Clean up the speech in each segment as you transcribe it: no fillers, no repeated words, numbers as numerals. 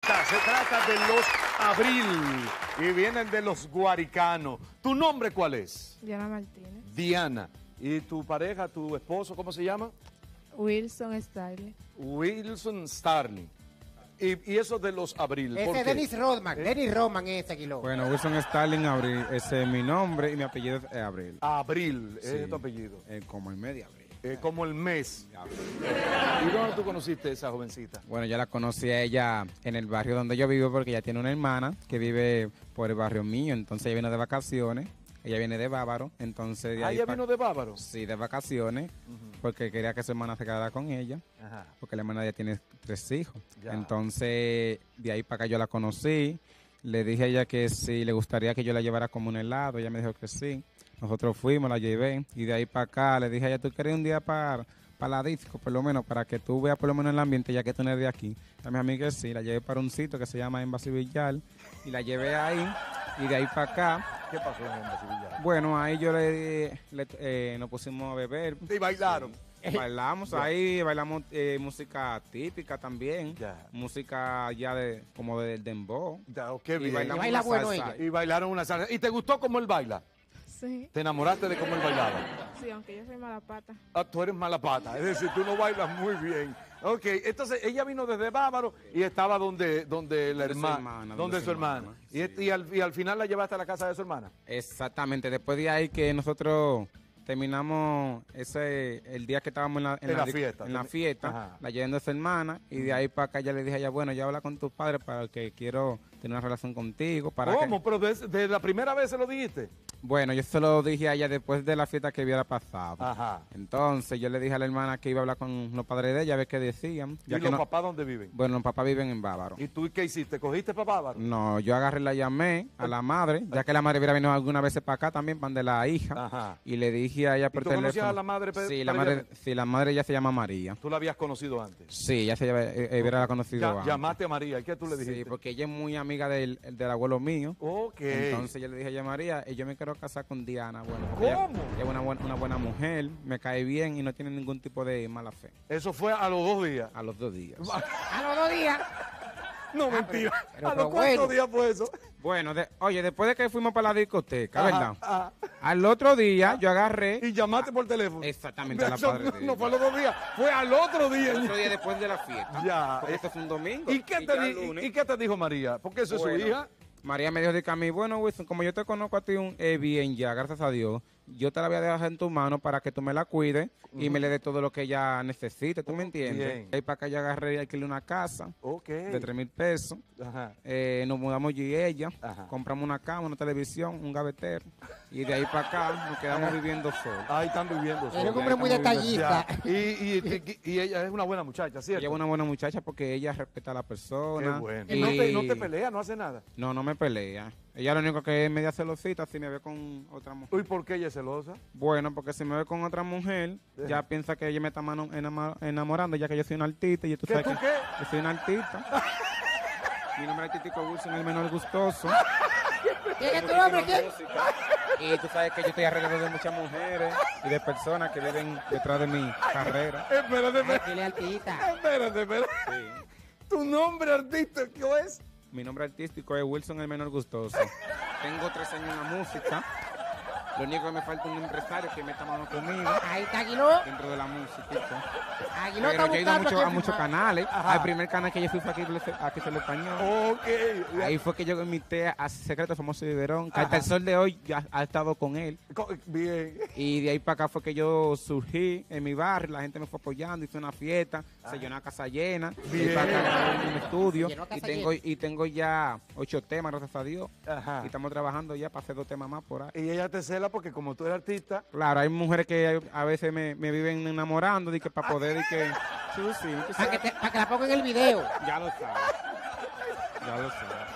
jovencita. Se trata de los Abril y vienen de los Guaricanos. ¿Tu nombre cuál es? Diana Martínez. Diana. ¿Y tu pareja, tu esposo, cómo se llama? Wilson Style. Wilson Starling. Y eso de los Abril. ¿por Ese qué? es Dennis Rodman. Dennis Rodman es ese kilo. Bueno, Wilson Starling Abril, ese es mi nombre y mi apellido es Abril. Abril, ese Sí. es tu apellido. Como el medio Abril. Como el mes. ¿Y dónde tú conociste a esa jovencita? Bueno, yo la conocí a ella en el barrio donde yo vivo porque ella tiene una hermana que vive por el barrio mío, entonces ella vino de vacaciones, ella viene de Bávaro, entonces de ahí ¿Ella vino de Bávaro? Sí, de vacaciones, porque quería que su hermana se quedara con ella, Ajá. porque la hermana ya tiene 3 hijos. Ya. Entonces, de ahí para acá yo la conocí, le dije a ella que si le gustaría que yo la llevara como un helado, ella me dijo que sí. Nosotros fuimos, la llevé, y de ahí para acá le dije a ella, ¿tú quieres un día para la disco, por lo menos, para que tú veas por lo menos el ambiente, ya que tú no eres de aquí? A mi amiga que sí, la llevé para un sitio que se llama Embassy Villar, y la llevé ahí, y de ahí para acá. ¿Qué pasó en Embassy Villar? Bueno, ahí yo nos pusimos a beber. Y bailaron. Bailamos ahí, bailamos música típica también, Ya. música ya de como del dembow. Ya, qué Y bien. bailamos baila una bueno salsa. ella. Y bailaron una salsa. ¿Y te gustó cómo él baila? Sí. ¿Te enamoraste de cómo él bailaba? Sí, aunque yo soy mala pata. Ah, tú eres mala pata, es decir, tú no bailas muy bien. Ok, entonces ella vino desde Bávaro y estaba donde la hermana, donde su hermana. Y al final la llevaste a la casa de su hermana. Exactamente, después de ahí que nosotros terminamos el día que estábamos en la fiesta. en la fiesta, Ajá. la llevé a su hermana y de ahí para acá ya le dije a ella, bueno, ya habla con tus padres para que quiero tener una relación contigo. Para ¿Cómo? que... ¿Pero de la primera vez se lo dijiste? Bueno, yo se lo dije a ella después de la fiesta que hubiera pasado. Ajá. Entonces yo le dije a la hermana que iba a hablar con los padres de ella a ver qué decían. ¿Y Ya que los no... papás dónde viven? Bueno, los papás viven en Bávaro. ¿Y tú qué hiciste? ¿Cogiste para Bávaro? No, yo agarré, la llamé a la madre, ya que la madre hubiera venido algunas veces para acá también, para de la hija. Ajá. Y le dije a ella ¿Y por tú teléfono. conocías a la madre previamente? Sí, la madre ya se llama María. ¿Tú la habías conocido antes? Sí, ya se hubiera conocido antes. Llamaste a María, ¿y qué tú le dijiste? Sí, porque ella es muy amiga del abuelo mío. Ok. Entonces yo le dije a ella, María, yo me quiero casar con Diana. Bueno, ¿Cómo? Ella es una buena mujer, me cae bien y no tiene ningún tipo de mala fe. Eso fue a los 2 días. A los 2 días. A los 2 días. No, mentira. pero ¿A los bueno. cuántos días fue eso? Bueno, oye, después de que fuimos para la discoteca, Ajá, ¿verdad? ajá. Al otro día yo agarré... Y llamaste por teléfono. Exactamente, a la Eso padre de no ella. fue a los 2 días, fue al otro día. El otro día después de la fiesta. Ya. Porque este fue un domingo. ¿Y qué, ya el te, lunes. ¿Y qué te dijo María? Porque eso es Bueno, su hija. María me dijo de que a mí, bueno, Wilson, como yo te conozco a ti bien ya, gracias a Dios, yo te la voy a dejar en tu mano para que tú me la cuides y me le des todo lo que ella necesite, ¿tú me entiendes? bien. Ahí para acá yo agarré y alquilé una casa Ok. de 3,000 pesos. Ajá. Nos mudamos yo y ella, Ajá. compramos una cama, una televisión, un gavetero y de ahí para acá nos quedamos viviendo solos. Ahí están viviendo. Eres un solos. hombre muy detallista. Ya. Y ella es una buena muchacha, ¿cierto? Ella es una buena muchacha porque ella respeta a la Qué persona. bueno. Y Y no te pelea, no hace nada. No, no me pelea. Ella lo único que es media celosita si me ve con otra mujer. ¿Y por qué ella es celosa? Bueno, porque si me ve con otra mujer, ya piensa que ella me está enamorando, ya que yo soy un artista y tú ¿Qué sabes tú que qué? yo soy un artista. Mi nombre artístico es Wilson, el menor gustoso. ¿Quién es tu nombre? Muchísima ¿Quién? música. Y tú sabes que yo estoy alrededor de muchas mujeres y de personas que viven detrás de mi carrera. Espérate, Dile altita. espérate. Sí. ¿Tu nombre artístico es? Mi nombre artístico es Wilson, el menor gustoso. Tengo 3 años en la música. Lo único que me falta es un empresario que meta mano conmigo Ahí está Aguiló. dentro de la música. Aguiló Pero está yo he ido buscando a quién muchos firmar. canales. Ajá. Al primer canal que yo fui fue aquí solo español. Ok. Ahí fue que yo invité a Secreto Famoso de Verón, que hasta el sol de hoy ya ha estado con él. Bien. Y de ahí para acá fue que yo surgí en mi barrio, la gente me fue apoyando, hice una fiesta, se llenó la casa llena. Bien. Y para acá grabé en un estudio. Se llenó casa Y tengo ya 8 temas, gracias a Dios. Ajá. Y estamos trabajando ya para hacer 2 temas más por ahí. Y ella te cela porque como tú eres artista, Claro, hay mujeres que a veces me viven enamorando, de que para poder, de que... Sí, sí, que Para sea- que la ponga en el video. Ya lo sabes. Ya lo sabes.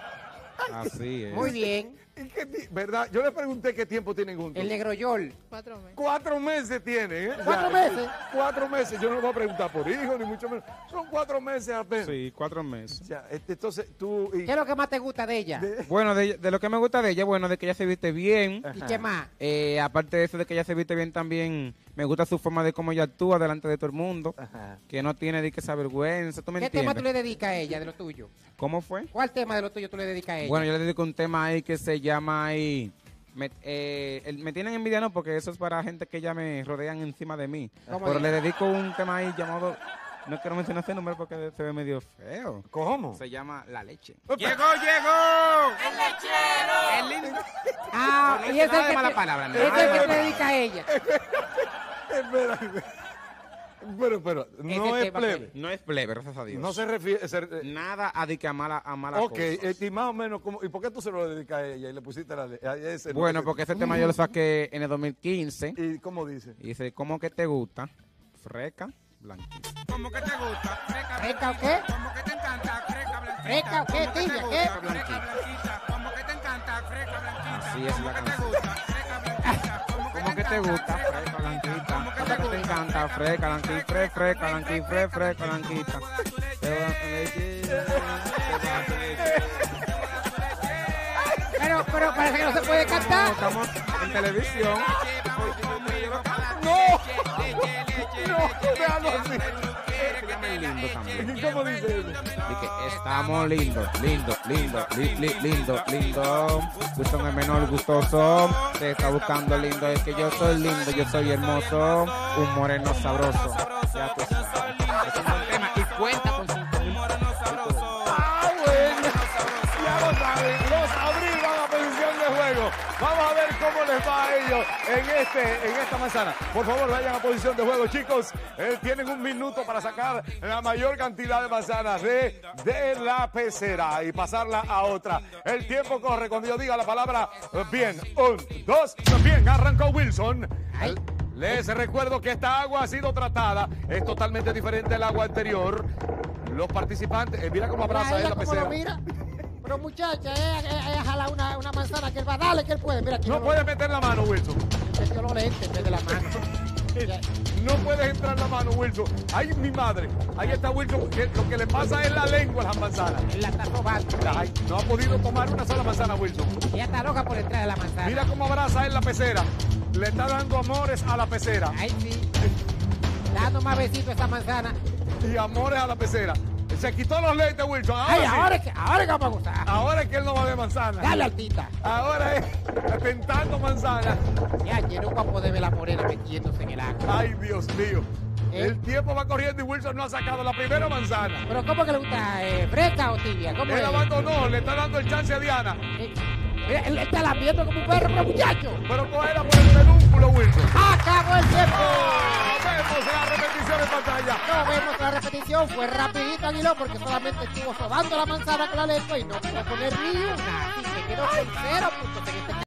Así es. Muy bien. ¿y ¿verdad? Yo le pregunté qué tiempo tienen juntos. El negro Yol. 4 meses. 4 meses tiene, ¿eh? 4 meses. 4 meses. Yo no le voy a preguntar por hijos, ni mucho menos. Son 4 meses apenas. Sí, 4 meses. Ya, entonces tú... y- ¿Qué es lo que más te gusta de ella? Bueno, de lo que me gusta de ella, bueno, de que ella se viste bien. ¿Y qué más? Aparte de eso, de que ella se viste bien también, Me gusta su forma de cómo ella actúa delante de todo el mundo. Ajá. Que no tiene de que esa vergüenza. ¿Tú me ¿Qué entiendes? tema tú le dedicas a ella de lo tuyo? ¿Cómo fue? ¿Cuál tema de lo tuyo tú le dedicas a ella? Bueno, yo le dedico un tema ahí que se llama ahí... Me tienen envidia, no, porque eso es para gente que ya me rodean encima de mí. ¿Cómo Pero dice? le dedico un tema ahí llamado... No quiero mencionar ese nombre porque se ve medio feo. ¿Cómo? Se llama La Leche. ¡Llegó! ¡El lechero! ¡El lindo! Ah, No y dice es nada el de que mala te- palabra, es nada el de que te mala- dedica a ella. Espera. Pero, no es tema plebe. que- No es plebe, gracias a Dios. No se refiere... Nada a de que a mala Ok, cosa. y más o menos, ¿y por qué tú se lo dedicas a ella y le pusiste a ese? Bueno, no sé? porque ese tema yo lo saqué en el 2015. ¿Y cómo dice? Y dice, ¿cómo que te gusta? Freca, blanquita. ¿Cómo que te gusta? ¿Freca o qué? ¿Cómo que te encanta? Freca, blanquita. ¿Freca o qué, tibia? ¿Qué? Blanquita. ¿Cómo que te encanta? Freca, blanquita. Así es la canción. ¿Cómo que te gusta? Freca, blanquita. ¿Cómo que te encanta? Freca, blanquita. Freca, blanquita. Freca, blanquita. Pero parece que no se puede cantar. Estamos en televisión. ¡No! ¡No! Déjalo así. Lindo también. ¿Y cómo dice eso? Y que estamos lindos, lindo. Wilson es menor gustoso, te está buscando lindo, es que yo soy lindo, yo soy hermoso, un moreno sabroso. Ya tú sabes. Es un buen tema y cuenta con 5,000. ¡Ah, bueno! Ya lo saben, los Abril van a posición de juego. Vamos a ver cómo les va a ellos en esta manzana. Por favor, vayan a posición de juego, chicos. Tienen un minuto para sacar la mayor cantidad de manzanas de la pecera y pasarla a otra. El tiempo corre cuando yo diga la palabra bien. 1, 2, bien. Arrancó Wilson. Les recuerdo que esta agua ha sido tratada. Es totalmente diferente al agua anterior. Los participantes, mira cómo abraza él la ¿Cómo pecera. lo mira? Pero muchacha, ella jala una manzana que él va a darle, que él puede. Mira, aquí No puedes meter la mano, Wilson. Metió los lentes en vez de la mano. No puedes entrar la mano, Wilson. Ay, mi madre. Ahí está Wilson. Lo que le pasa es la lengua a las manzanas. Él la está robando. Ay, no ha podido tomar una sola manzana, Wilson. Ella está loca por entrar a la manzana. Mira cómo abraza él la pecera. Le está dando amores a la pecera. Ay, sí. Dando más besitos a esa manzana. Y amores a la pecera. Se quitó los lentes, Wilson. Ahora, Ay, sí. ahora que vamos a gustar. Ahora es que él no va a ver manzana. Dale, altita. Ahora es tentando manzana. Ya, yo nunca puedo ver la morena metiéndose en el agua. Ay, Dios mío. El tiempo va corriendo y Wilson no ha sacado la primera manzana. Pero ¿cómo que le gusta? ¿Fresca o tibia? ¿Cómo Él es? abandonó, le está dando el chance a Diana. Mira, él está lamiendo como un perro, pero muchacho. Pero cógela por el pedúnculo, Wilson. ¡Acabó el tiempo! Vemos la repetición en pantalla. No vemos la repetición, fue rapidito Aguiló porque solamente estuvo sobando la manzana con la lengua y no pudo poner ni una. Así que quedó con 0 puntos en este